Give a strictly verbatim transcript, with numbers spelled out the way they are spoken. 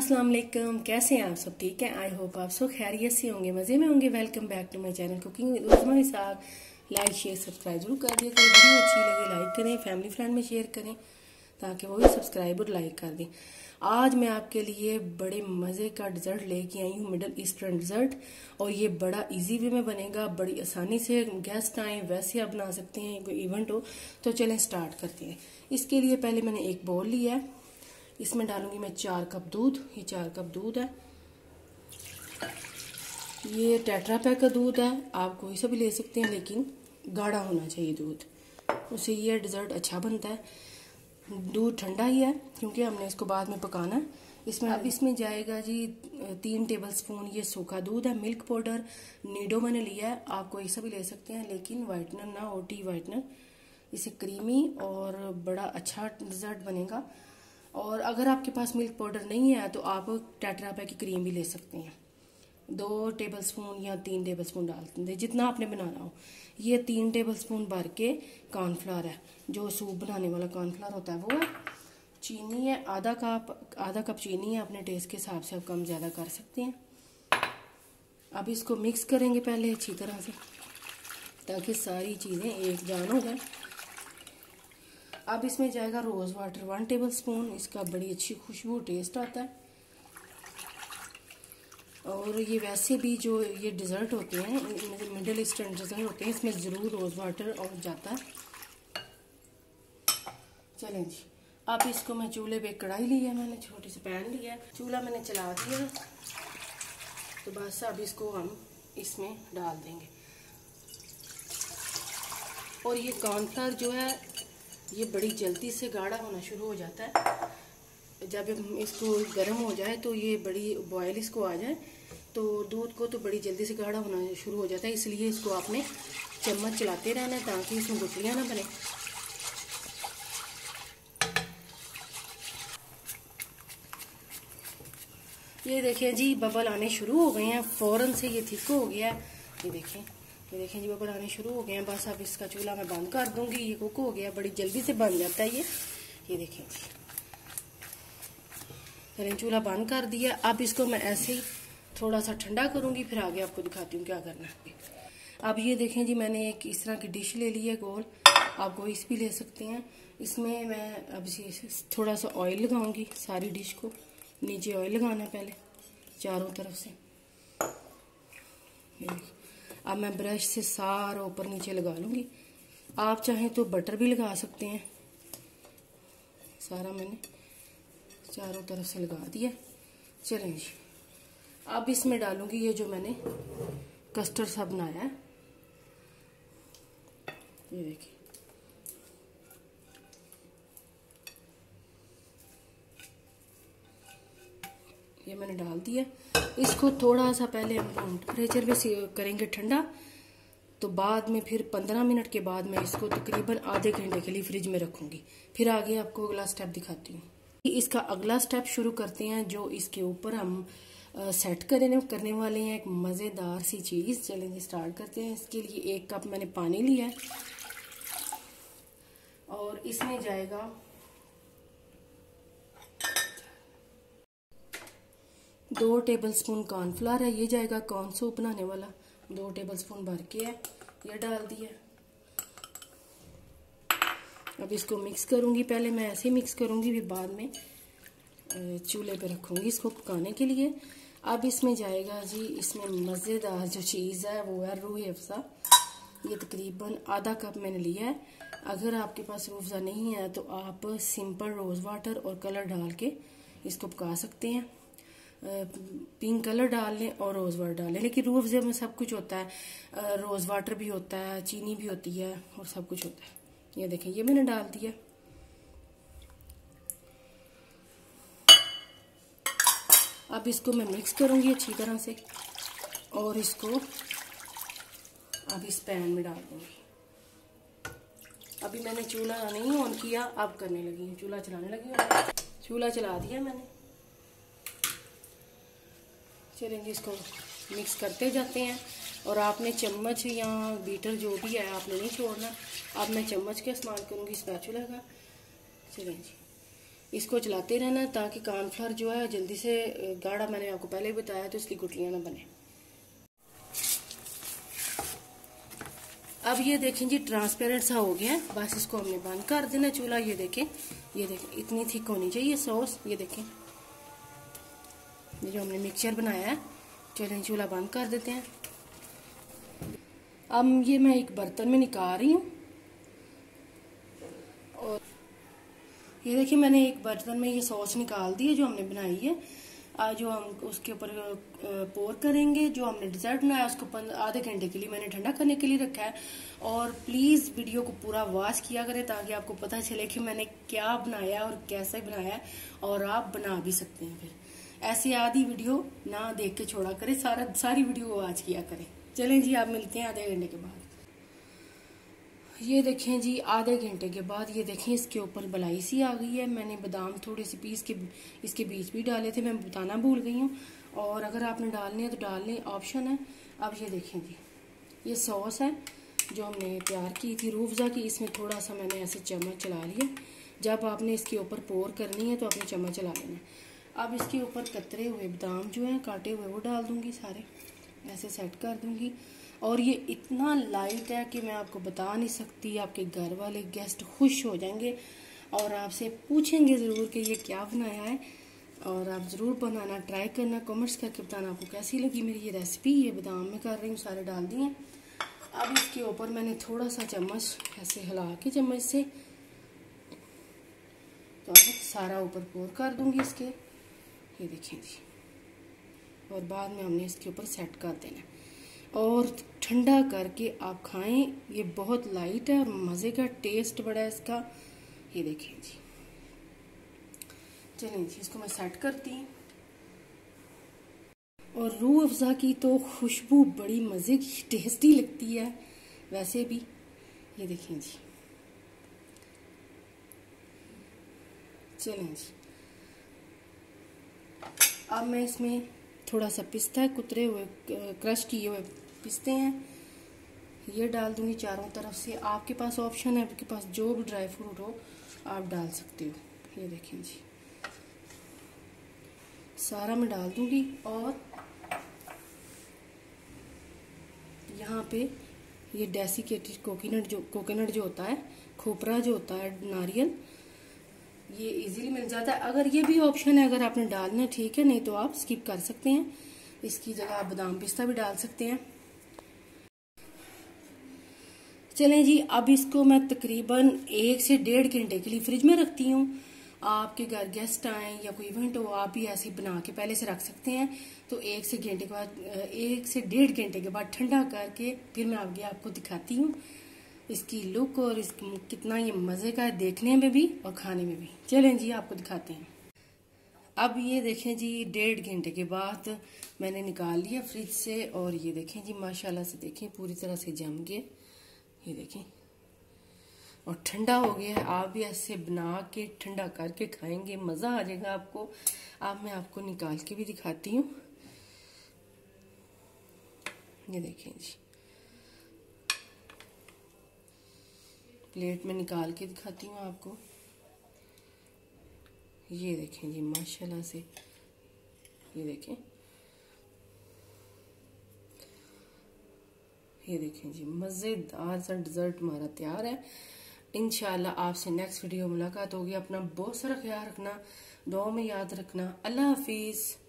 अस्सलाम वालेकुम। कैसे हैं आप सब? ठीक है। आई होप आप सब खैरियत से होंगे, मज़े में होंगे। Welcome back to my channel cooking with Usma Isaq. Like share subscribe जरूर कर दिया करें। वीडियो अच्छी लगे लाइक करें, फैमिली फ्रेंड में शेयर करें ताकि वो भी सब्सक्राइब और लाइक कर दें। आज मैं आपके लिए बड़े मज़े का डिज़र्ट लेके आई हूँ, मिडल ईस्टर्न डिज़र्ट। और ये बड़ा इजी वे में बनेगा, बड़ी आसानी से। गेस्ट आए वैसे आप बना सकते हैं, कोई इवेंट हो तो चलें स्टार्ट करते हैं। इसके लिए पहले मैंने एक बाउल लिया है, इसमें डालूंगी मैं चार कप दूध। ये चार कप दूध है, ये टेट्रा पैक का दूध है, आप कोई सा भी ले सकते हैं लेकिन गाढ़ा होना चाहिए दूध, उससे ये डिज़र्ट अच्छा बनता है। दूध ठंडा ही है क्योंकि हमने इसको बाद में पकाना है। इसमें अब इसमें जाएगा जी तीन टेबलस्पून ये सूखा दूध है। मिल्क पाउडर नीडो मैंने लिया है, आप कोई सा भी ले सकते हैं लेकिन वाइटनर ना हो, टी वाइटनर। इसे क्रीमी और बड़ा अच्छा डिज़र्ट बनेगा। और अगर आपके पास मिल्क पाउडर नहीं है तो आप टेट्रा पैक की क्रीम भी ले सकते हैं। दो टेबलस्पून या तीन टेबलस्पून डालते हैं, जितना आपने बनाना हो। ये तीन टेबलस्पून भर के कॉर्नफ्लावर है, जो सूप बनाने वाला कॉर्नफ्लावर होता है वो है। चीनी है आधा कप, आधा कप चीनी है, अपने टेस्ट के हिसाब से आप कम ज़्यादा कर सकते हैं। अब इसको मिक्स करेंगे पहले अच्छी तरह से ताकि सारी चीज़ें एक जान हो जाए। अब इसमें जाएगा rose water one tablespoon, इसका बड़ी अच्छी खुशबू टेस्ट आता है। और ये वैसे भी जो ये डिज़र्ट होते हैं, मिडिल ईस्टर्न डिज़र्ट होते हैं, इसमें ज़रूर रोज़ वाटर और जाता है। चलें जी, अब इसको मैं चूल्हे पे कढ़ाई ली है, मैंने छोटी सी पैन लिया है, चूल्हा मैंने चला दिया। तो बस अब इसको हम इसमें डाल देंगे। और ये कॉर्नफ्लावर जो है ये बड़ी जल्दी से गाढ़ा होना शुरू हो जाता है। जब इसको गर्म हो जाए तो ये बड़ी बॉयल इसको आ जाए तो दूध को तो बड़ी जल्दी से गाढ़ा होना शुरू हो जाता है। इसलिए इसको आपने चम्मच चलाते रहना है ताकि इसमें गुठलियाँ ना बने। ये देखें जी बबल आने शुरू हो गए हैं, फ़ौरन से ये थिक हो गया है। ये देखें ये देखें जी बबल आने शुरू हो गए हैं। बस अब इसका चूल्हा मैं बंद कर दूंगी, ये कुक हो गया, बड़ी जल्दी से बन जाता है ये। ये देखें जी, मैंने चूल्हा बंद कर दिया। अब इसको मैं ऐसे ही थोड़ा सा ठंडा करूंगी, फिर आगे आपको दिखाती हूँ क्या करना है। अब ये देखें जी मैंने एक इस तरह की डिश ले ली है गोल, आप कोई इस भी ले सकते हैं। इसमें मैं अब थोड़ा सा ऑयल लगाऊंगी, सारी डिश को नीचे ऑयल लगाना है पहले चारों तरफ से। अब मैं ब्रश से सारा ऊपर नीचे लगा लूंगी, आप चाहें तो बटर भी लगा सकते हैं। सारा मैंने चारों तरफ से लगा दिया। चलें जी, अब इसमें डालूंगी ये जो मैंने कस्टर्ड सा बनाया है। ये देखिए, ये मैंने डाल दिया। इसको थोड़ा सा पहले हम रूम टेम्परेचर पे करेंगे ठंडा, तो बाद में फिर पंद्रह मिनट के बाद मैं इसको तकरीबन आधे घंटे के लिए फ्रिज में रखूंगी। फिर आगे आपको अगला स्टेप दिखाती हूँ। इसका अगला स्टेप शुरू करते हैं, जो इसके ऊपर हम आ, सेट करने करने वाले हैं एक मज़ेदार सी चीज़। चलेंगे स्टार्ट करते हैं। इसके लिए एक कप मैंने पानी लिया है और इसमें जाएगा दो टेबलस्पून कॉर्नफ्लावर है, ये जाएगा कॉर्न सूप बनाने वाला, दो टेबलस्पून भर के है, ये डाल दिया। अब इसको मिक्स करूंगी, पहले मैं ऐसे ही मिक्स करूंगी, फिर बाद में चूल्हे पे रखूंगी इसको पकाने के लिए। अब इसमें जाएगा जी, इसमें मज़ेदार जो चीज़ है वो है रूह अफ़ज़ा। ये तकरीबन आधा कप मैंने लिया है। अगर आपके पास रूह अफ़ज़ा नहीं है तो आप सिंपल रोज़ वाटर और कलर डाल के इसको पका सकते हैं। पिंक कलर डाल लें और रोज़ वाटर डाल लें, लेकिन रूह अफ़ज़ा में सब कुछ होता है, रोज़ वाटर भी होता है, चीनी भी होती है और सब कुछ होता है। ये देखें, ये मैंने डाल दिया। अब इसको मैं मिक्स करूंगी अच्छी तरह से और इसको अब इस पैन में डाल दूंगी। अभी मैंने चूल्हा नहीं ऑन किया, अब करने लगी हूँ, चूल्हा चलाने लगी हूँ। चूल्हा चला दिया मैंने। चलेंगे इसको मिक्स करते जाते हैं और आपने चम्मच या बीटर जो भी है आपने नहीं छोड़ना। अब मैं चम्मच का इस्तेमाल करूँगी स्पैचुला का। चलें जी, इसको चलाते रहना ताकि कॉर्नफ्लावर जो है जल्दी से गाढ़ा, मैंने आपको पहले ही बताया तो इसकी गुठलियां ना बने। अब ये देखें जी ट्रांसपेरेंट सा हो गया है, बस इसको हमने बंद कर देना चूल्हा। ये देखें, ये देखें इतनी थिक होनी चाहिए सॉस। ये देखें ये जो हमने मिक्सचर बनाया है। चलें चूल्हा बंद कर देते हैं। अब ये मैं एक बर्तन में निकाल रही हूँ और ये देखिए मैंने एक बर्तन में ये सॉस निकाल दी है जो हमने बनाई है। आज जो हम उसके ऊपर पोर करेंगे। जो हमने डिजर्ट बनाया उसको आधे घंटे के लिए मैंने ठंडा करने के लिए रखा है। और प्लीज वीडियो को पूरा वॉच किया करें ताकि आपको पता चले कि मैंने क्या बनाया और कैसे बनाया, और आप बना भी सकते हैं। फिर ऐसी आधी वीडियो ना देख के छोड़ा करें, सारा सारी वीडियो को वॉच किया करें। चलें जी, आप मिलते हैं आधे घंटे के बाद। ये देखें जी आधे घंटे के बाद ये देखें इसके ऊपर बलाई सी आ गई है। मैंने बादाम थोड़े से पीस के इसके बीज भी डाले थे, मैं बताना भूल गई हूँ। और अगर आपने डालने हैं तो डाल लें, ऑप्शन है। अब ये देखें जी ये सॉस है जो हमने तैयार की थी रूह अफ़ज़ा की। इसमें थोड़ा सा मैंने ऐसे चम्मच चला लिया। जब आपने इसके ऊपर पोर करनी है तो अपने चम्मच चला लेना। अब इसके ऊपर कतरे हुए बादाम जो हैं काटे हुए वो डाल दूंगी, सारे ऐसे सेट कर दूंगी। और ये इतना लाइट है कि मैं आपको बता नहीं सकती। आपके घर वाले गेस्ट खुश हो जाएंगे और आपसे पूछेंगे ज़रूर कि ये क्या बनाया है। और आप ज़रूर बनाना, ट्राई करना, कमेंट्स करके बताना आपको कैसी लगी मेरी ये रेसिपी। ये बादाम में कर रही हूँ, सारे डाल दिए। अब इसके ऊपर मैंने थोड़ा सा चम्मच ऐसे हिला के चम्मच से तो अब सारा ऊपर पोर कर दूंगी इसके। ये देखें जी, और बाद में हमने इसके ऊपर सेट कर देना और ठंडा करके आप खाएं। ये बहुत लाइट है और मज़े का टेस्ट बड़ा है इसका। ये देखें जी, चलें जी इसको मैं सेट करती हूँ। और रूह अफ़ज़ा की तो खुशबू बड़ी मज़े की टेस्टी लगती है वैसे भी। ये देखें जी, चलें जी अब मैं इसमें थोड़ा सा पिस्ता कुतरे हुए क्रश किए हुए पिस्ते हैं ये डाल दूंगी चारों तरफ से। आपके पास ऑप्शन है, आपके पास जो भी ड्राई फ्रूट हो आप डाल सकते हो। ये देखें जी सारा मैं डाल दूंगी। और यहाँ पे ये डेसिकेटेड कोकोनट जो कोकोनट जो होता है, खोपरा जो होता है, नारियल, ये इजीली मिल जाता है। अगर ये भी ऑप्शन है, अगर आपने डालना है ठीक है, नहीं तो आप स्किप कर सकते हैं। इसकी जगह आप बादाम पिस्ता भी डाल सकते हैं। चलें जी अब इसको मैं तकरीबन एक से डेढ़ घंटे के लिए फ्रिज में रखती हूँ। आपके घर गेस्ट आए या कोई इवेंट हो, आप भी ऐसे बना के पहले से रख सकते हैं। तो एक से घंटे के बाद एक से डेढ़ घंटे के बाद ठंडा करके फिर मैं आगे आपको दिखाती हूँ इसकी लुक और इस कितना ये मज़े का है देखने में भी और खाने में भी। चलें जी आपको दिखाते हैं। अब ये देखें जी डेढ़ घंटे के बाद मैंने निकाल लिया फ्रिज से और ये देखें जी माशाल्लाह से देखें पूरी तरह से जम गए। ये देखें और ठंडा हो गया है। आप भी ऐसे बना के ठंडा करके खाएंगे, मज़ा आ जाएगा आपको। अब मैं आपको निकाल के भी दिखाती हूँ। ये देखें जी प्लेट में निकाल के दिखाती हूँ आपको। ये देखें जी माशाल्लाह से, ये देखें, ये देखें जी मज़ेदार सा डिज़र्ट हमारा तैयार है। इंशाल्लाह आपसे नेक्स्ट वीडियो मुलाकात होगी। अपना बहुत सारा ख्याल रखना, दुआ में याद रखना। अल्लाह हाफिज़।